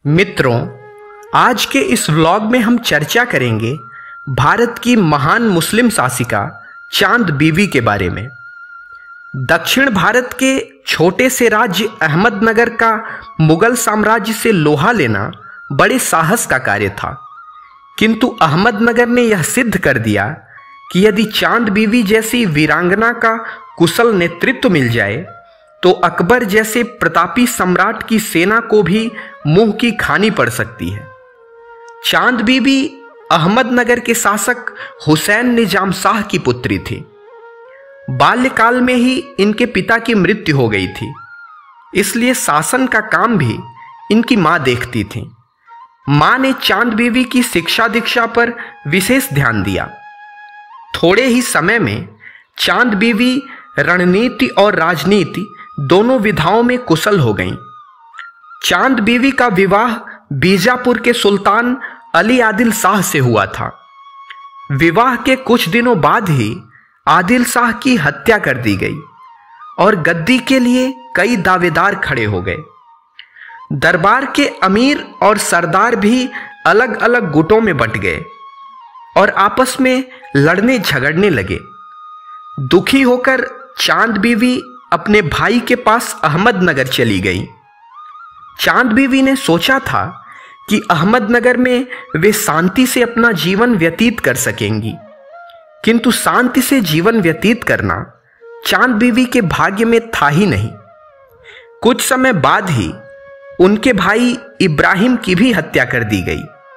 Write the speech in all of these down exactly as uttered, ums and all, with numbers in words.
मित्रों, आज के इस व्लॉग में हम चर्चा करेंगे भारत की महान मुस्लिम शासिका चांद बीवी के बारे में। दक्षिण भारत के छोटे से राज्य अहमदनगर का मुगल साम्राज्य से लोहा लेना बड़े साहस का कार्य था, किंतु अहमदनगर ने यह सिद्ध कर दिया कि यदि चांद बीवी जैसी वीरांगना का कुशल नेतृत्व मिल जाए तो अकबर जैसे प्रतापी सम्राट की सेना को भी मुंह की खानी पड़ सकती है। चांद बीवी अहमदनगर के शासक हुसैन निजाम शाह की पुत्री थी। बाल्यकाल में ही इनके पिता की मृत्यु हो गई थी, इसलिए शासन का काम भी इनकी मां देखती थी। मां ने चांद बीवी की शिक्षा दीक्षा पर विशेष ध्यान दिया। थोड़े ही समय में चांद बीवी रणनीति और राजनीति दोनों विधाओं में कुशल हो गईं। चांद बीवी का विवाह बीजापुर के सुल्तान अली आदिल शाह से हुआ था। विवाह के कुछ दिनों बाद ही आदिल शाह की हत्या कर दी गई और गद्दी के लिए कई दावेदार खड़े हो गए। दरबार के अमीर और सरदार भी अलग अलग गुटों में बंट गए और आपस में लड़ने झगड़ने लगे। दुखी होकर चांद बीवी अपने भाई के पास अहमदनगर चली गई। चांद बीवी ने सोचा था कि अहमदनगर में वे शांति से अपना जीवन व्यतीत कर सकेंगी, किंतु शांति से जीवन व्यतीत करना चांद बीवी के भाग्य में था ही नहीं। कुछ समय बाद ही उनके भाई इब्राहिम की भी हत्या कर दी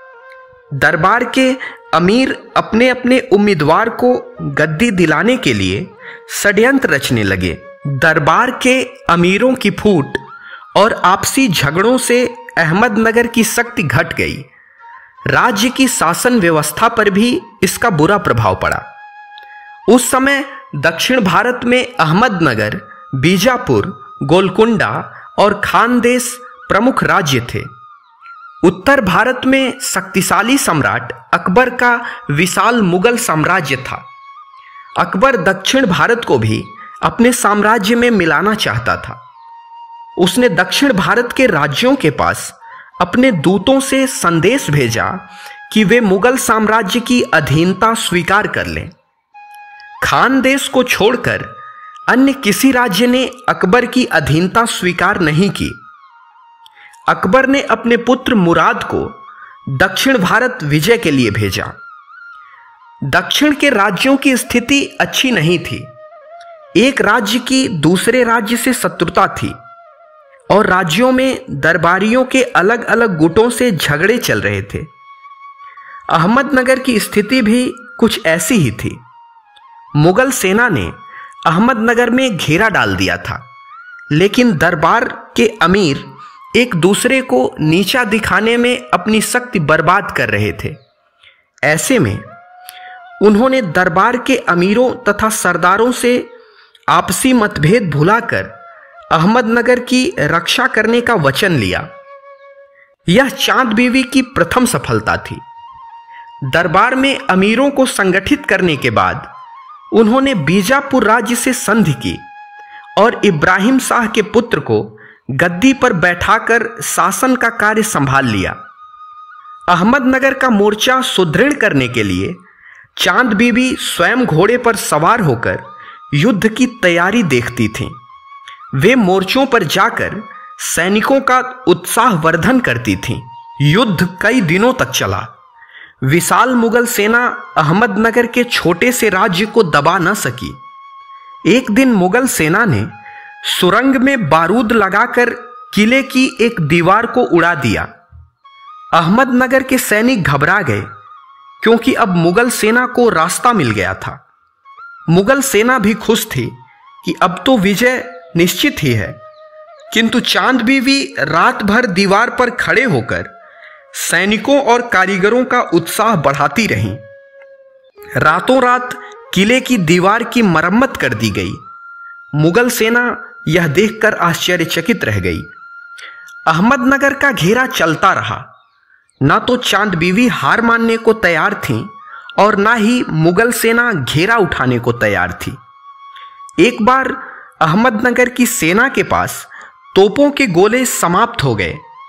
गई। दरबार के अमीर अपने अपने उम्मीदवार को गद्दी दिलाने के लिए षड्यंत्र रचने लगे। दरबार के अमीरों की फूट और आपसी झगड़ों से अहमदनगर की शक्ति घट गई। राज्य की शासन व्यवस्था पर भी इसका बुरा प्रभाव पड़ा। उस समय दक्षिण भारत में अहमदनगर, बीजापुर, गोलकुंडा और खानदेश प्रमुख राज्य थे। उत्तर भारत में शक्तिशाली सम्राट अकबर का विशाल मुगल साम्राज्य था। अकबर दक्षिण भारत को भी अपने साम्राज्य में मिलाना चाहता था। उसने दक्षिण भारत के राज्यों के पास अपने दूतों से संदेश भेजा कि वे मुगल साम्राज्य की अधीनता स्वीकार कर लें। खानदेश को छोड़कर अन्य किसी राज्य ने अकबर की अधीनता स्वीकार नहीं की। अकबर ने अपने पुत्र मुराद को दक्षिण भारत विजय के लिए भेजा। दक्षिण के राज्यों की स्थिति अच्छी नहीं थी। एक राज्य की दूसरे राज्य से शत्रुता थी और राज्यों में दरबारियों के अलग अलग गुटों से झगड़े चल रहे थे। अहमदनगर की स्थिति भी कुछ ऐसी ही थी। मुगल सेना ने अहमदनगर में घेरा डाल दिया था, लेकिन दरबार के अमीर एक दूसरे को नीचा दिखाने में अपनी शक्ति बर्बाद कर रहे थे। ऐसे में उन्होंने दरबार के अमीरों तथा सरदारों से आपसी मतभेद भुलाकर अहमदनगर की रक्षा करने का वचन लिया। यह चांद बीवी की प्रथम सफलता थी। दरबार में अमीरों को संगठित करने के बाद उन्होंने बीजापुर राज्य से संधि की और इब्राहिम शाह के पुत्र को गद्दी पर बैठाकर शासन का कार्य संभाल लिया। अहमदनगर का मोर्चा सुदृढ़ करने के लिए चांद बीवी स्वयं घोड़े पर सवार होकर युद्ध की तैयारी देखती थीं। वे मोर्चों पर जाकर सैनिकों का उत्साहवर्धन करती थीं। युद्ध कई दिनों तक चला। विशाल मुगल सेना अहमदनगर के छोटे से राज्य को दबा न सकी। एक दिन मुगल सेना ने सुरंग में बारूद लगाकर किले की एक दीवार को उड़ा दिया। अहमदनगर के सैनिक घबरा गए, क्योंकि अब मुगल सेना को रास्ता मिल गया था। मुगल सेना भी खुश थी कि अब तो विजय निश्चित ही है, किंतु चांद बीवी रात भर दीवार पर खड़े होकर सैनिकों और कारीगरों का उत्साह बढ़ाती रहीं। रातों रात किले की दीवार की मरम्मत कर दी गई। मुगल सेना यह देखकर आश्चर्यचकित रह गई। अहमदनगर का घेरा चलता रहा। ना तो चांद बीवी हार मानने को तैयार थीं और ना ही मुगल सेना घेरा उठाने को तैयार थी। एक बार अहमदनगर की सेना के पास तोपों के गोले समाप्त हो गए।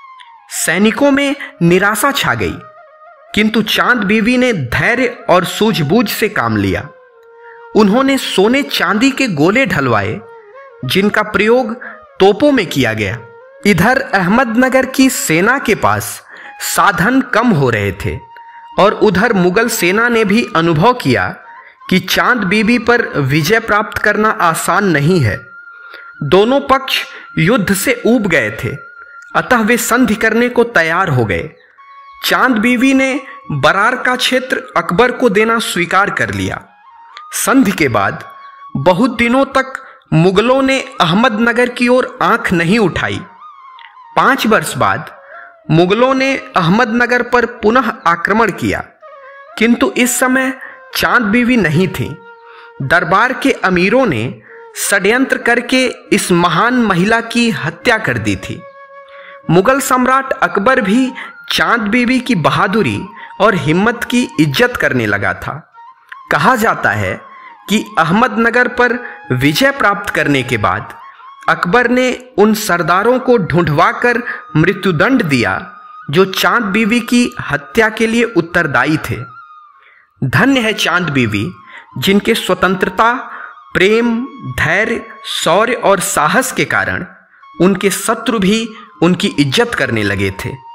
सैनिकों में निराशा छा गई, किंतु चांद बीवी ने धैर्य और सूझबूझ से काम लिया। उन्होंने सोने चांदी के गोले ढलवाए, जिनका प्रयोग तोपों में किया गया। इधर अहमदनगर की सेना के पास साधन कम हो रहे थे और उधर मुगल सेना ने भी अनुभव किया कि चांद बीबी पर विजय प्राप्त करना आसान नहीं है। दोनों पक्ष युद्ध से ऊब गए थे, अतः वे संधि करने को तैयार हो गए। चांद बीवी ने बरार का क्षेत्र अकबर को देना स्वीकार कर लिया। संधि के बाद बहुत दिनों तक मुगलों ने अहमदनगर की ओर आंख नहीं उठाई। पांच वर्ष बाद मुगलों ने अहमदनगर पर पुनः आक्रमण किया, किंतु इस समय चांद बीवी नहीं थी। दरबार के अमीरों ने षड्यंत्र करके इस महान महिला की हत्या कर दी थी। मुगल सम्राट अकबर भी चांद बीवी की बहादुरी और हिम्मत की इज्जत करने लगा था। कहा जाता है कि अहमदनगर पर विजय प्राप्त करने के बाद अकबर ने उन सरदारों को ढूंढवाकर मृत्युदंड दिया जो चांद बीवी की हत्या के लिए उत्तरदायी थे। धन्य है चांद बीवी, जिनके स्वतंत्रता, प्रेम, धैर्य, शौर्य और साहस के कारण उनके शत्रु भी उनकी इज्जत करने लगे थे।